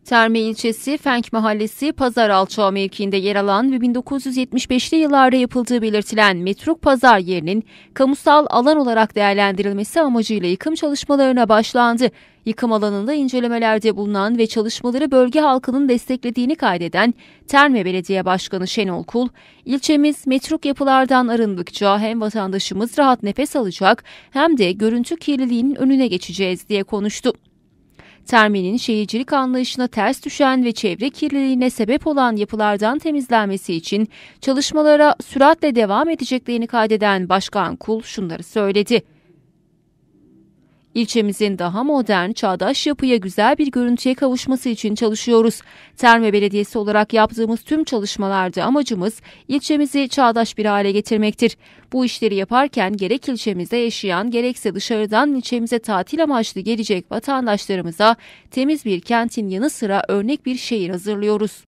Terme ilçesi Fenk Mahallesi Pazar Alçağı mevkiinde yer alan ve 1975'li yıllarda yapıldığı belirtilen metruk pazar yerinin kamusal alan olarak değerlendirilmesi amacıyla yıkım çalışmalarına başlandı. Yıkım alanında incelemelerde bulunan ve çalışmaları bölge halkının desteklediğini kaydeden Terme Belediye Başkanı Şenol Kul, ilçemiz metruk yapılardan arındıkça hem vatandaşımız rahat nefes alacak hem de görüntü kirliliğinin önüne geçeceğiz diye konuştu. Terme'nin şehircilik anlayışına ters düşen ve çevre kirliliğine sebep olan yapılardan temizlenmesi için çalışmalara süratle devam edeceklerini kaydeden Başkan Kul şunları söyledi. İlçemizin daha modern, çağdaş yapıya güzel bir görüntüye kavuşması için çalışıyoruz. Terme Belediyesi olarak yaptığımız tüm çalışmalarda amacımız ilçemizi çağdaş bir hale getirmektir. Bu işleri yaparken gerek ilçemizde yaşayan gerekse dışarıdan ilçemize tatil amaçlı gelecek vatandaşlarımıza temiz bir kentin yanı sıra örnek bir şehir hazırlıyoruz.